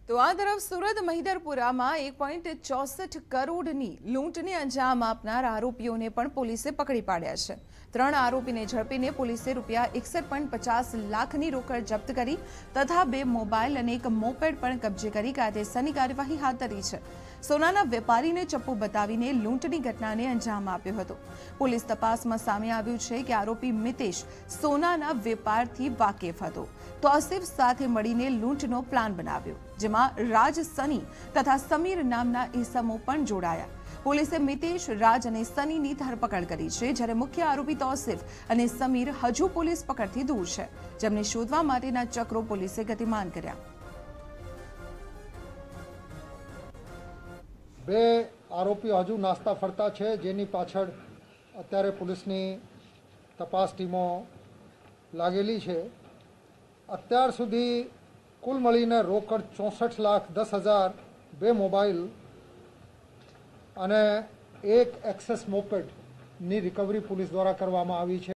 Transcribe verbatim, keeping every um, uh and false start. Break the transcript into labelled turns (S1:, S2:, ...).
S1: તો આ તરફ સુરત મહિદરપુરામાં એક પોઈન્ટ ચોસઠ કરોડની લૂંટને અંજામ આપનાર આરોપીઓને પણ પોલીસે પકડી પાડ્યા છે। ત્રણ આરોપીને ઝડપીને પોલીસે રૂપિયા એકસઠ પોઈન્ટ પચાસ લાખની રોકડ જપ્ત કરી તથા બે મોબાઈલ અને એક મોપેડ પણ કબજે કરી કાયદેસરની કાર્યવાહી હાથ ધરી છે। સોનાના વેપારીને ચપ્પુ બતાવીને લૂંટની ઘટનાને અંજામ આપ્યો હતો। પોલીસ તપાસમાં સામે આવ્યું છે કે આરોપી મિતેશ સોનાના વેપારથી વાકેફ હતો તો આસિફ સાથે મળીને લૂંટનો પ્લાન બનાવ્યો, જેમાં રાજ સની તથા સમીર નામના ઇસમો પણ જોડાયા। પોલીસે મિતેશ, રાજ અને સનીની ધરપકડ કરી છે, જ્યારે મુખ્ય આરોપી તૌસિફ અને સમીર હજુ પોલીસ પકડથી દૂર છે, જેમને શોધવા માટેના ચક્રો પોલીસે ગતિમાન કર્યા।
S2: બે આરોપીઓ હજુ નાસ્તા ફરતા છે, જેની પાછળ અત્યારે પોલીસની તપાસ ટીમો લાગેલી છે। અત્યાર સુધી કુલ મળીને રોકડ ચોસઠ લાખ દસ હજાર, બે મોબાઈલ અને એક એક્સેસ મોપેડની રિકવરી પોલીસ દ્વારા કરવામાં આવી છે।